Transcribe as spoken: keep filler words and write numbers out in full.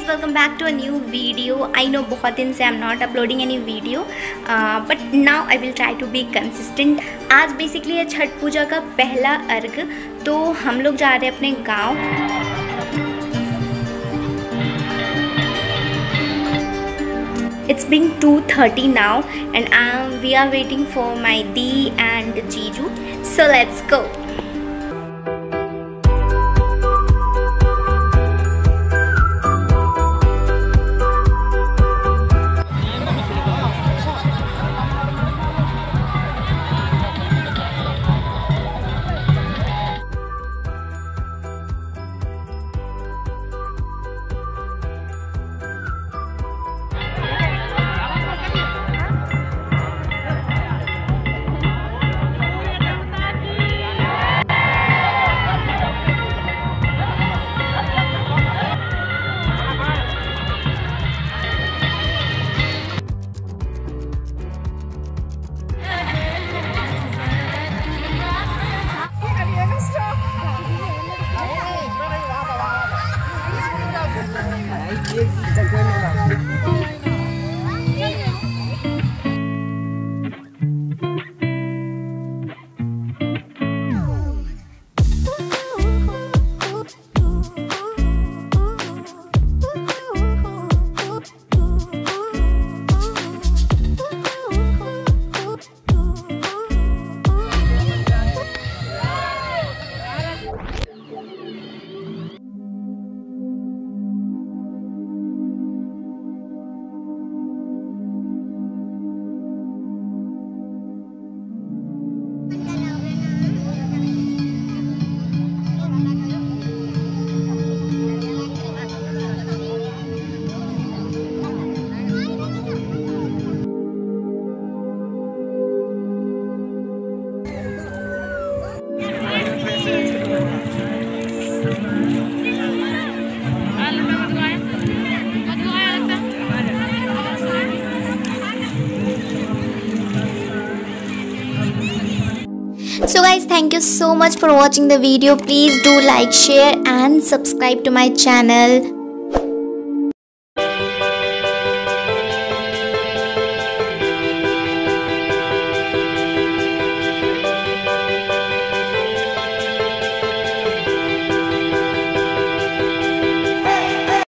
welcome back to a new video. I know बहुत दिन से I'm not uploading any video, uh, but now I will try to be consistent. आज basically है छठ पूजा का पहला अर्घ, तो हम लोग जा रहे हैं अपने गांव. It's been two thirty now and um, we are waiting for my Dee and Jiju. So let's go. So guys, thank you so much for watching the video. Please do like, share and subscribe to my channel.